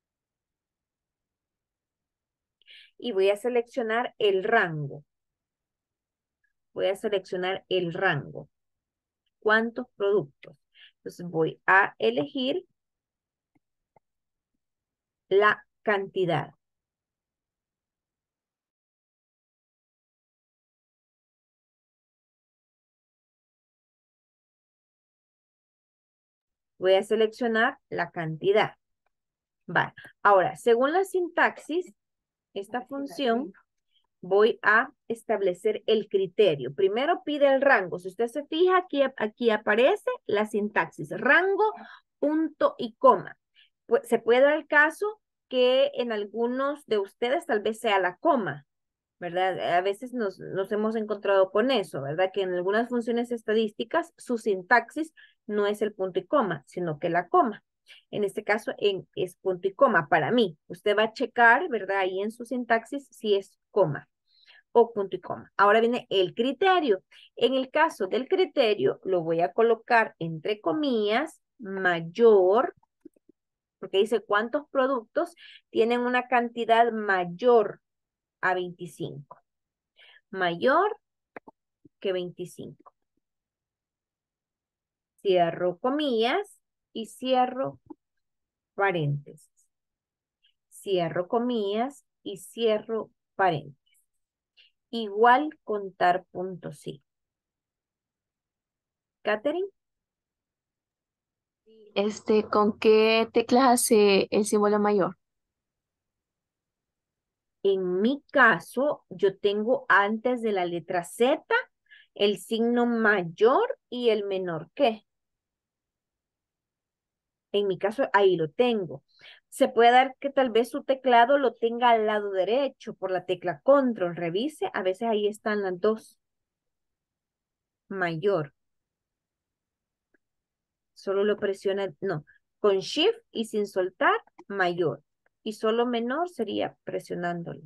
y voy a seleccionar el rango. Voy a seleccionar el rango. ¿Cuántos productos? Entonces voy a elegir la cantidad. Voy a seleccionar la cantidad. Vale. Ahora, según la sintaxis, esta función, voy a establecer el criterio. Primero pide el rango. Si usted se fija, aquí, aquí aparece la sintaxis. Rango, punto y coma. Pues, se puede dar el caso que en algunos de ustedes tal vez sea la coma, ¿verdad? A veces nos, nos hemos encontrado con eso, ¿verdad? Que en algunas funciones estadísticas su sintaxis no es el punto y coma, sino que la coma. En este caso en, es punto y coma para mí. Usted va a checar, ¿verdad? Ahí en su sintaxis si es coma o punto y coma. Ahora viene el criterio. En el caso del criterio, lo voy a colocar entre comillas, mayor, porque dice cuántos productos tienen una cantidad mayor a veinticinco. mayor que veinticinco. Cierro comillas y cierro paréntesis. Cierro comillas y cierro paréntesis. Igual contar punto sí. Catherine, Este, ¿con qué teclas hace el símbolo mayor? en mi caso, yo tengo antes de la letra Z el signo mayor y el menor que. En mi caso, ahí lo tengo. Se puede dar que tal vez su teclado lo tenga al lado derecho por la tecla control. Revise, a veces ahí están las dos. Mayor. Solo lo presiona, no, con shift y sin soltar, mayor. Y solo menor sería presionándolo.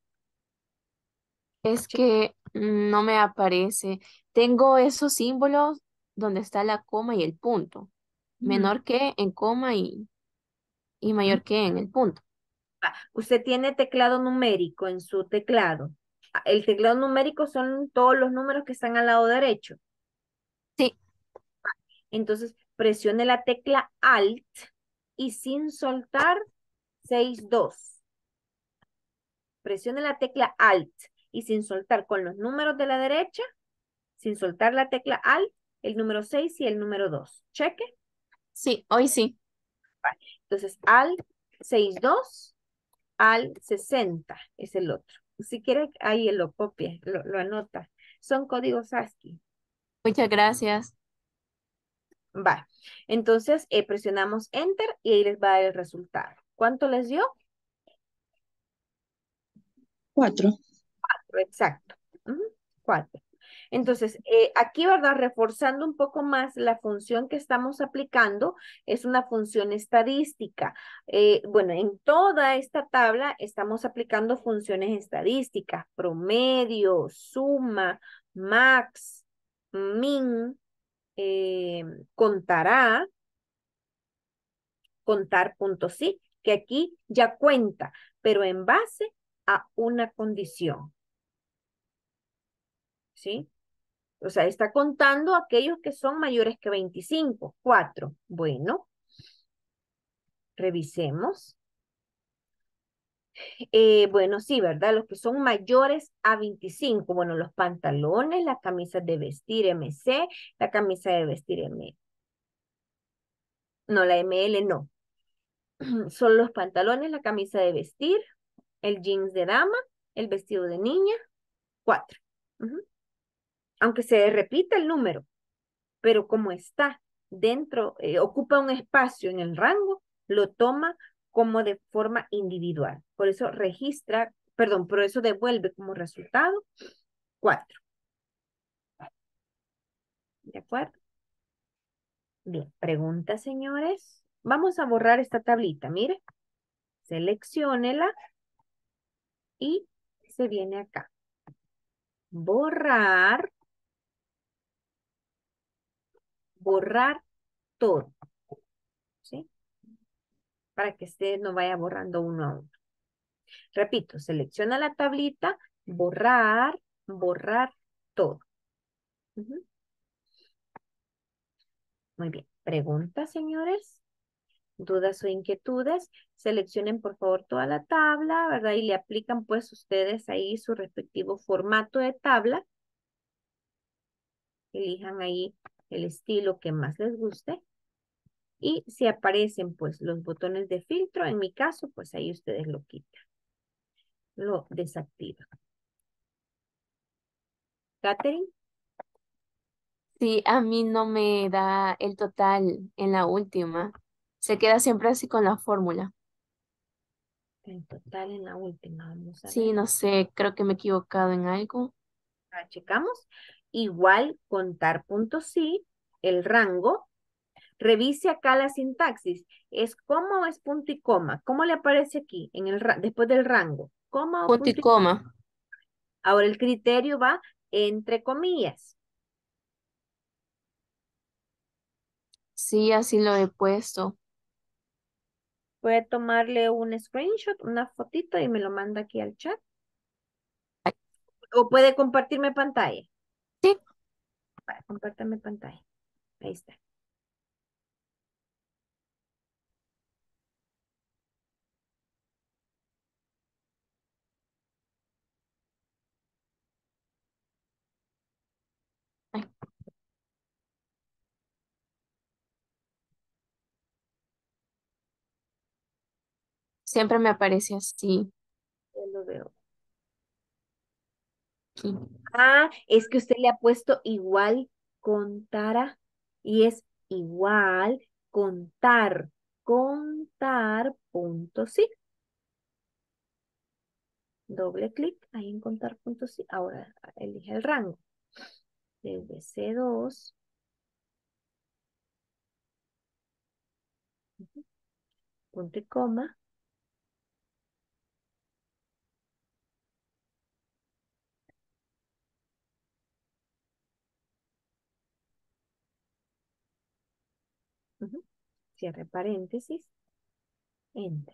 Es que no me aparece. Tengo esos símbolos donde está la coma y el punto. Ujú. Menor que en coma y, y mayor que en el punto. Ah, usted tiene teclado numérico en su teclado. Ah, el teclado numérico son todos los números que están al lado derecho. Sí, Entonces, presione la tecla Alt y sin soltar seis dos. Presione la tecla Alt y sin soltar con los números de la derecha, sin soltar la tecla Alt, el número seis y el número dos. Cheque. sí, hoy sí. Entonces, Alt sesenta y dos, Alt sesenta es el otro. Si quiere, ahí lo copia, lo, lo anota. Son códigos ASCII. Muchas gracias. Va. Entonces, eh, presionamos Enter y ahí les va a dar el resultado. ¿Cuánto les dio? Cuatro. Exacto. Ujú, cuatro. Entonces, eh, aquí, ¿verdad? Reforzando un poco más la función que estamos aplicando, es una función estadística. Eh, bueno, en toda esta tabla estamos aplicando funciones estadísticas, promedio, suma, max, min, eh, contará, contar punto sí, que aquí ya cuenta, pero en base a una condición. ¿Sí? O sea, está contando aquellos que son mayores que veinticinco. Cuatro. Bueno, revisemos. Eh, bueno, sí, ¿verdad? Los que son mayores a veinticinco. Bueno, los pantalones, las camisas de vestir M C, la camisa de vestir M. No, la M L no. Son los pantalones, la camisa de vestir, el jeans de dama, el vestido de niña. Cuatro. Ujú. Aunque se repita el número, pero como está dentro, eh, ocupa un espacio en el rango, lo toma como de forma individual. Por eso registra, perdón, por eso devuelve como resultado cuatro. ¿De acuerdo? Bien, pregunta, señores. Vamos a borrar esta tablita, mire. Selecciónela y se viene acá. Borrar, borrar todo, ¿sí? Para que usted no vaya borrando uno a uno. Repito, selecciona la tablita, borrar, borrar todo. Ujú. Muy bien. Preguntas, señores. ¿Dudas o inquietudes? Seleccionen por favor toda la tabla, ¿verdad? Y le aplican pues ustedes ahí su respectivo formato de tabla. Elijan ahí el estilo que más les guste. Y si aparecen pues los botones de filtro, en mi caso, pues ahí ustedes lo quitan. Lo desactivan. Catherine. Sí, a mí no me da el total en la última. Se queda siempre así con la fórmula. En total en la última, vamos a ver. Sí, no sé, creo que me he equivocado en algo. Ah, checamos. Igual contar punto sí, el rango. Revise acá la sintaxis. ¿Es coma o es punto y coma? ¿Cómo le aparece aquí en el ra- después del rango? ¿Coma o Punto y punto y coma? coma. Ahora el criterio va entre comillas. Sí, así lo he puesto. Puede tomarle un screenshot, una fotito y me lo manda aquí al chat. o puede compartirme pantalla. Sí. Vale, compártame pantalla. Ahí está. Ay, siempre me aparece así. Ya lo veo. Aquí. Ah, es que usted le ha puesto igual contara y es igual contar. Contar punto sí. Doble clic ahí en contar punto sí. Ahora elige el rango. Desde C dos. Ujú, punto y coma. Ujú, cierre paréntesis. Enter.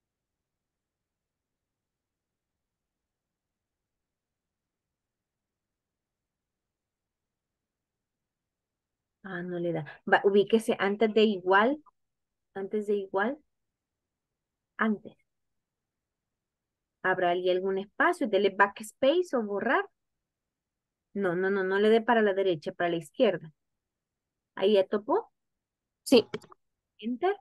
Ah, no le da. Va, ubíquese antes de igual. Antes de igual. Antes. ¿Habrá ahí algún espacio? Dele backspace o borrar. No, no, no, no le dé para la derecha, para la izquierda. Ahí ya topó. Sí, Enter.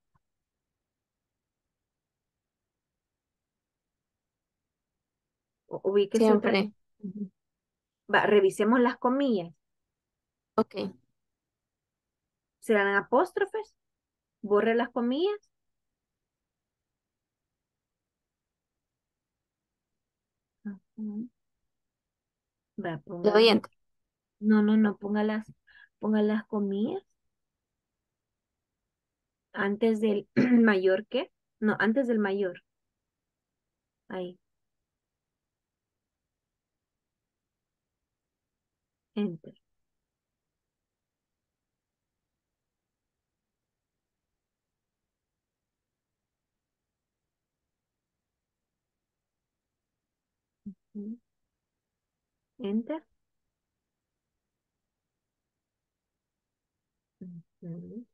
U- Ubíquese otra vez. siempre. Ujú. Va, revisemos las comillas. Ok. ¿Serán apóstrofes? Borre las comillas. Ujú. Va, Le ponga doy las. enter. No, no, no, ponga las, ponga las comillas antes del mayor que. No, antes del mayor. Ahí. Enter. Ujú. Enter. Ujú.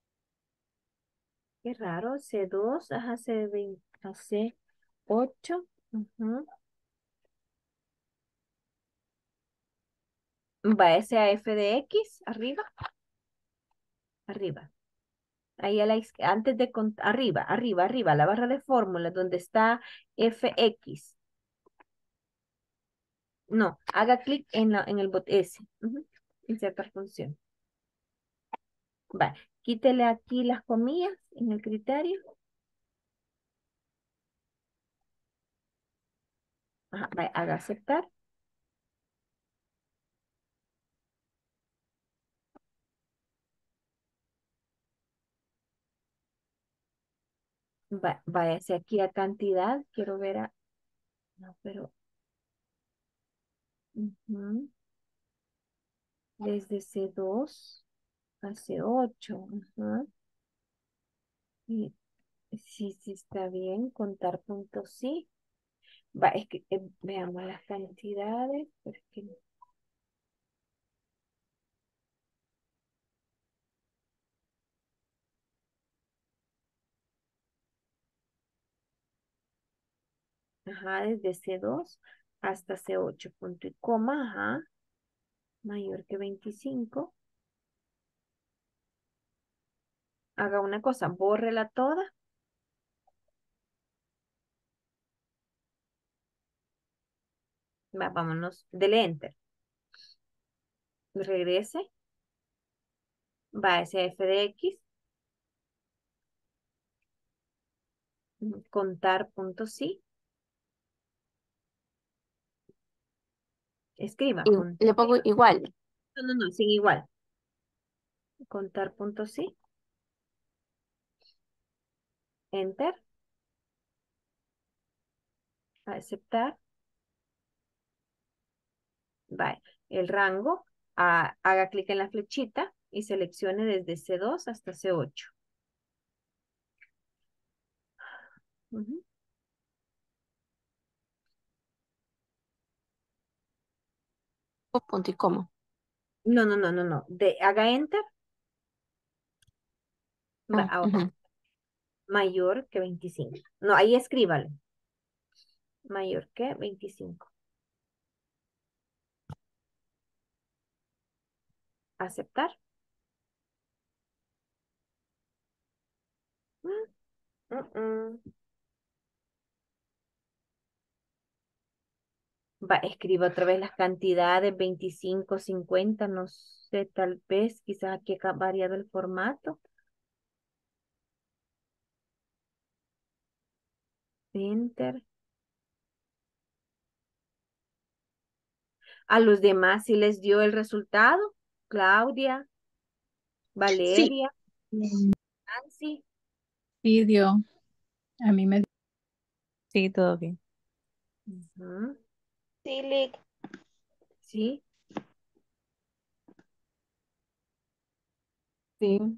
Qué raro. C dos, ajá, C veinte, C ocho. Ujú. Va ese a F de X, arriba, arriba. Ahí a la izq- antes de contar, arriba, arriba, arriba, la barra de fórmulas donde está F X. No, haga clic en, la, en el bot S. Ujú, insertar función. Va, quítele aquí las comillas en el criterio. Ajá, va, haga aceptar. Va, váyase aquí a cantidad. Quiero ver a. No, pero. Ujú, desde C dos a C ocho. Ajá, y sí, sí está bien. Contar puntos sí. Va, es que eh, veamos las cantidades. Porque, ajá, desde C dos hasta C ocho, punto y coma, ajá, mayor que veinticinco. Haga una cosa, bórrela toda. Va, vámonos, dele enter. Regrese. Va a ese F de X. mm, Contar punto sí. Escriba Y punto. le pongo igual. No, no, no, sin igual. Contar punto sí. Enter. Aceptar. Va. El rango. ah, haga clic en la flechita y seleccione desde C dos hasta C ocho. Ujú. O punto y coma. No, no, no, no, no. De, haga enter. Va, Ah, ahora, ujú. mayor que veinticinco. No, ahí escríbalo. Mayor que veinticinco. Aceptar. Mm, mm, mm. Va, escriba otra vez las cantidades, veinticinco, cincuenta, no sé, tal vez, quizás aquí ha variado el formato. Enter. A los demás sí les dio el resultado. Claudia, Sí. Valeria, Nancy. Sí, dio. A mí me Sí, todo bien. Ujú, Sí, Lick. sí, Sí.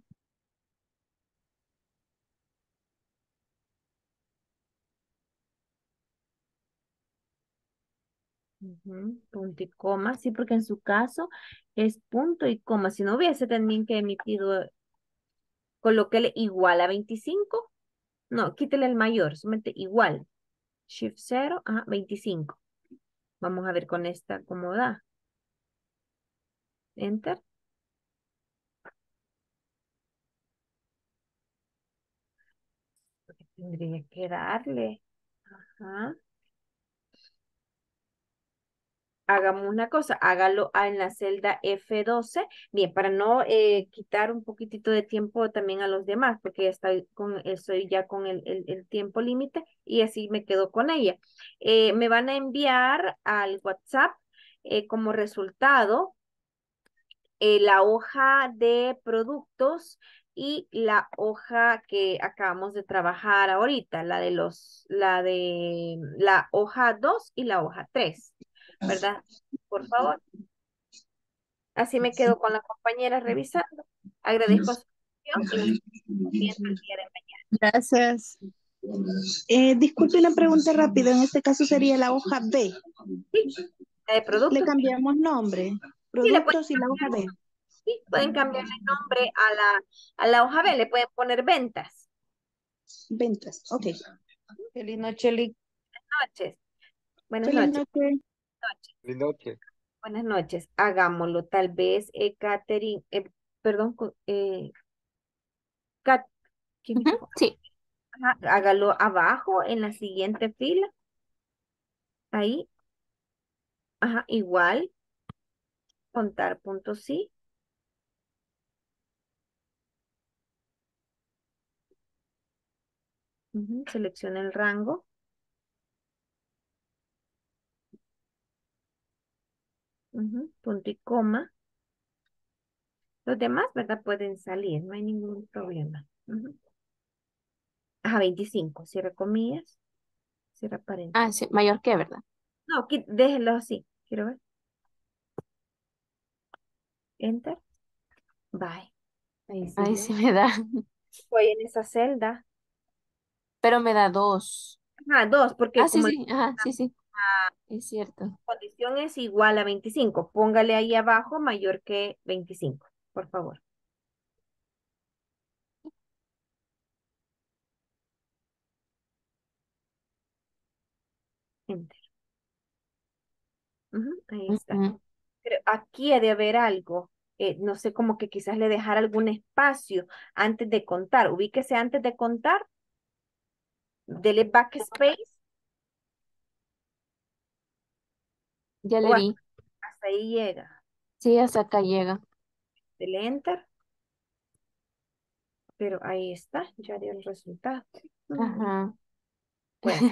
ujú, punto y coma. Sí, porque en su caso es punto y coma. Si no hubiese también que emitido, colóquele igual a veinticinco. No, quítele el mayor, solamente igual. Shift cero, ajá, veinticinco. Vamos a ver con esta cómo da. Enter. Tendría que darle. Ajá. Hagamos una cosa, hágalo a- en la celda F doce. Bien, para no eh, quitar un poquitito de tiempo también a los demás, porque ya estoy, con, estoy ya con el, el- el tiempo límite y así me quedo con ella. Eh, me van a enviar al WhatsApp eh, como resultado eh, la hoja de productos y la hoja que acabamos de trabajar ahorita, la de los, la de la hoja dos y la hoja tres, ¿verdad? Por favor. Así me quedo con la compañera revisando. Agradezco su atención y nos estamos viendo el día de mañana. Gracias. Eh, disculpe una pregunta rápida. En este caso sería la hoja B. Sí, la de Le productos. cambiamos nombre. Sí, le pueden Productos y la hoja cambiar, B. sí, pueden cambiarle nombre a la, a la hoja B, le pueden poner ventas. Ventas. Ok. Feliz noche, Lick. Noches. Buenas Feliz noches. noche. Noches. Feliz noche. Buenas noches. Hagámoslo. Tal vez, eh, Catherine, eh, perdón, co- eh, Cat- ¿quién me Ujú, equivoco? sí. Ajá, hágalo abajo en la siguiente fila. Ahí. Ajá, igual. Contar puntos sí. Ujú, selecciona el rango. Ujú, punto y coma. Los demás, ¿verdad? Pueden salir, no hay ningún problema. Ujú. Ajá, veinticinco. Cierra comillas. Cierra Ah, paréntesis. sí, mayor que, ¿verdad? No, qui- déjenlo así. Quiero ver. Enter. Bye. Ahí sí Ahí le. sí me da. Voy en esa celda. Pero me da dos. Ajá, dos, porque Ah, sí, como sí, ajá, sí, sí, la es cierto. condición es igual a veinticinco, póngale ahí abajo mayor que veinticinco, por favor. Enter. Ujú, ahí está. Ujú. Pero aquí ha de haber algo. Eh, no sé, como que quizás le dejar algún espacio antes de contar. Ubíquese antes de contar. Dele backspace Ya o le hasta, di. hasta ahí llega. Sí, hasta acá llega. Dele enter. Pero ahí está, ya dio el resultado. Mm, Ajá. bueno,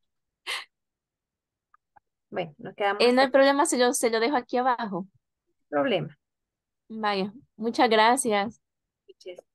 bueno, nos quedamos Eh, no hasta hay aquí. problema si yo se lo dejo aquí abajo. Problema. Vaya, muchas gracias.